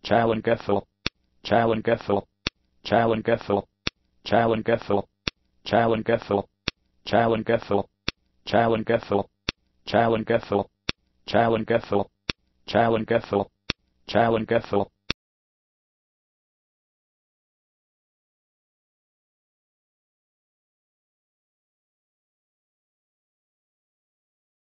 challengeful, challengeful, challengeful, challengeful, challengeful, challengeful, challengeful, challengeful, challengeful, challengeful, challengeful,